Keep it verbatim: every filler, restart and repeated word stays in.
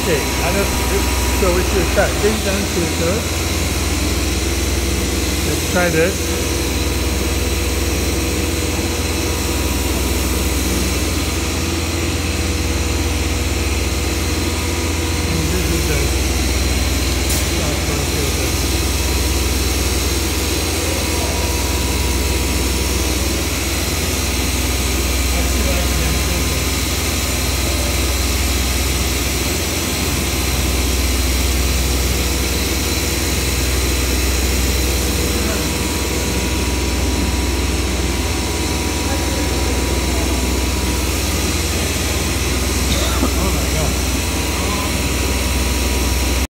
Okay, and if, if, so we should start. Ding dong, Let's try this.